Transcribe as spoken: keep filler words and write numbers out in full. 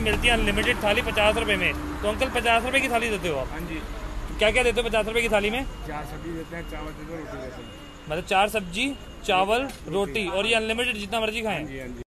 मिलती है अनलिमिटेड थाली पचास रुपए में। तो अंकल पचास रुपए की थाली देते हो आप? हाँ जी। क्या क्या देते हो पचास रुपए की थाली में? चार सब्जी देते हैं, चावल देते हैं, रोटी देते हैं। मतलब चार सब्जी चावल रोटी, और ये अनलिमिटेड जितना मर्जी खाएं? हाँ जी, हाँ जी।